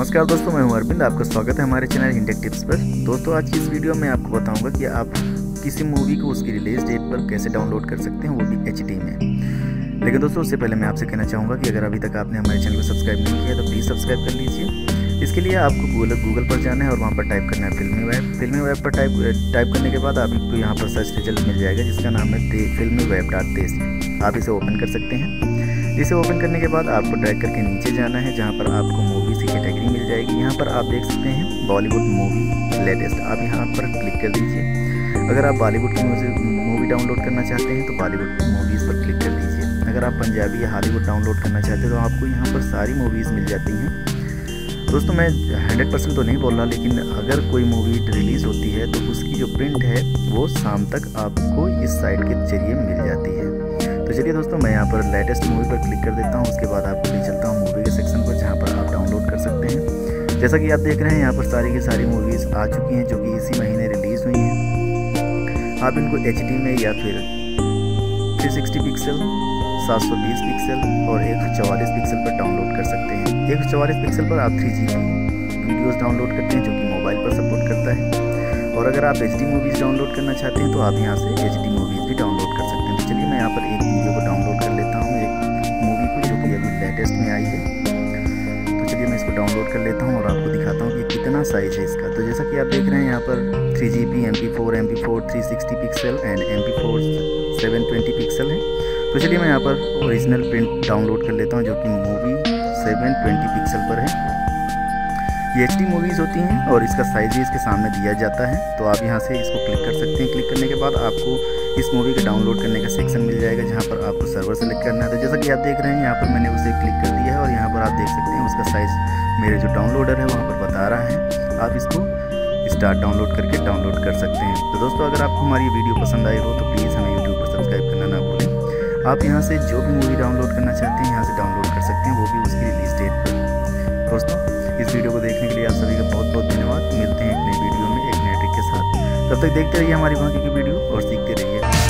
नमस्कार दोस्तों, मैं हूं अरविंद। आपका स्वागत है हमारे चैनल हिंटेक टिप्स पर। दोस्तों, आज की इस वीडियो में आपको बताऊंगा कि आप किसी मूवी को उसकी रिलीज डेट पर कैसे डाउनलोड कर सकते हैं, वो भी HD में। लेकिन दोस्तों, उससे पहले मैं आपसे कहना चाहूँगा कि अगर अभी तक आपने हमारे चैनल को सब्सक्राइब नहीं किया तो प्लीज़ सब्सक्राइब कर लीजिए। इसके लिए आपको गूगल पर जाना है और वहाँ पर टाइप करना है फिल्मी वेब। फिल्मी वेब पर टाइप करने के बाद आपको यहाँ पर सर्च रिजल्ट मिल जाएगा जिसका नाम है filmyweb.test। आप इसे ओपन कर सकते हैं। इसे ओपन करने के बाद आपको ड्रैग करके नीचे जाना है जहाँ पर आपको मूवीज़ की कैटेगरी मिल जाएगी। यहाँ पर आप देख सकते हैं बॉलीवुड मूवी लेटेस्ट, आप यहाँ पर क्लिक कर दीजिए। अगर आप बॉलीवुड की मूवी डाउनलोड करना चाहते हैं तो बॉलीवुड मूवीज़ पर क्लिक कर दीजिए। अगर आप पंजाबी या हॉलीवुड डाउनलोड करना चाहते हैं तो आपको यहाँ पर सारी मूवीज़ मिल जाती हैं। दोस्तों, मैं 100% तो नहीं बोल रहा, लेकिन अगर कोई मूवी रिलीज़ होती है तो उसकी जो प्रिंट है वो शाम तक आपको इस साइट के जरिए मिल जाती है। तो चलिए दोस्तों, मैं यहाँ पर लेटेस्ट मूवी पर क्लिक कर देता हूँ। उसके बाद आपको ले चलता हूँ मूवी के सेक्शन पर जहाँ पर आप डाउनलोड कर सकते हैं। जैसा कि आप देख रहे हैं, यहाँ पर सारी की सारी मूवीज़ आ चुकी हैं जो कि इसी महीने रिलीज़ हुई हैं। आप इनको HD में या फिर 360 पिक्सल, 720 पिक्सल और 144 पिक्सल पर डाउनलोड कर सकते हैं। 144 पिक्सल पर आप 3GB वीडियोज़ डाउनलोड करते हैं जो कि मोबाइल पर सपोर्ट करता है। और अगर आप HD मूवीज़ डाउनलोड करना चाहते हैं तो आप यहाँ से HD मूवीज़ भी डाउनलोड कर सकते हैं। तो चलिए मैं यहाँ पर एक वीडियो को डाउनलोड कर लेता हूँ, एक मूवी को जो कि अभी लेटेस्ट में आई है। तो चलिए मैं इसको डाउनलोड कर लेता हूँ और आपको दिखाता हूँ कि कितना साइज़ है इसका। तो जैसा कि आप देख रहे हैं, यहाँ पर 3GB, MP4 360 pixel and MP4 720 pixel है। तो चलिए मैं यहाँ पर ओरिजिनल प्रिंट डाउनलोड कर लेता हूँ जो कि मूवी 720 पिक्सल पर है। ये HD मूवीज़ होती हैं और इसका साइज़ भी इसके सामने दिया जाता है। तो आप यहाँ से इसको क्लिक कर सकते हैं। क्लिक करने के बाद आपको इस मूवी का डाउनलोड करने का सेक्शन मिल जाएगा जहाँ पर आपको सर्वर सेलेक्ट करना है। तो जैसा कि आप देख रहे हैं, यहाँ पर मैंने उसे क्लिक कर दिया है और यहाँ पर आप देख सकते हैं उसका साइज़ मेरे जो डाउनलोडर है वहाँ पर बता रहा है। आप इसको स्टार्ट डाउनलोड करके डाउनलोड कर सकते हैं। तो दोस्तों, अगर आपको हमारी वीडियो पसंद आई हो तो प्लीज़ हमें यूट्यूब पर सब्सक्राइब करना ना भूलें। आप यहाँ से जो भी मूवी डाउनलोड करना चाहते हैं यहाँ से डाउनलोड कर सकते हैं, वो भी उसकी रिलीज डेट पर। दोस्तों, इस वीडियो को देखने के लिए आप सभी का बहुत बहुत धन्यवाद। मिलते हैं एक नई वीडियो में एक नए ट्रिक के साथ। तब तक देखते रहिए हमारी बाकी की वीडियो और सीखते रहिए।